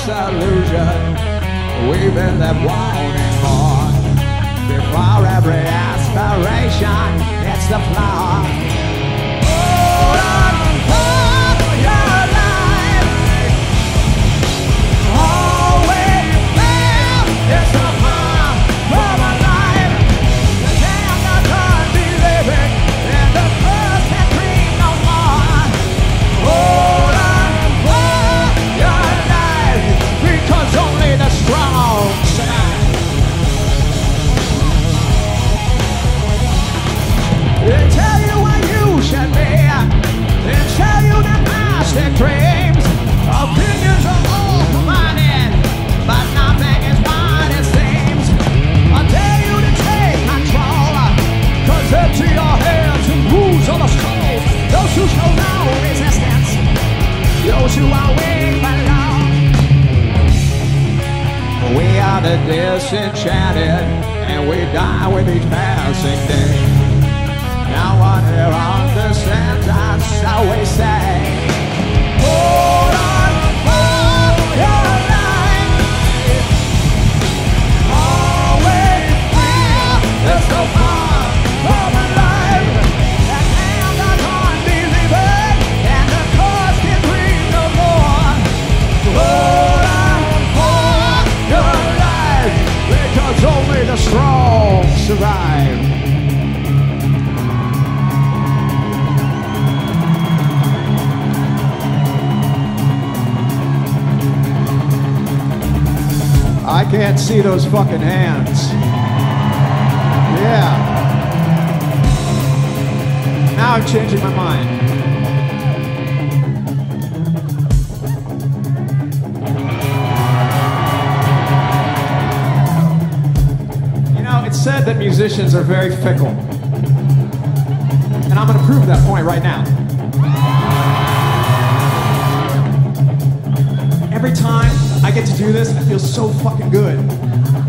disillusion, weaving that wanting more. Before every aspiration, it's the flaw. Hold on for your life. Always fail, it's the flaw for my life. The damn I can't be living, and the first can dream no more. Hold on for your life, because only the strong survive. They tell you what you should be. They tell you the plastic dreams. Opinions are all provided, but nothing is what it seems. I dare you to take control, cause empty your hands and bruise on the skull. Those who show no resistance, those who are weak but low. We are the disenchanted, and we die with each passing day. No one here understands us, so we say, hold on for your life. Always feel there's so far from alive. That hand I can't believe it, and the cause can breathe no more. Hold on for your life, because only the strong survive. I can't see those fucking hands. Yeah. Now I'm changing my mind. You know, it's said that musicians are very fickle. And I'm gonna prove that point right now. Every time I get to do this, I feel so fucking good.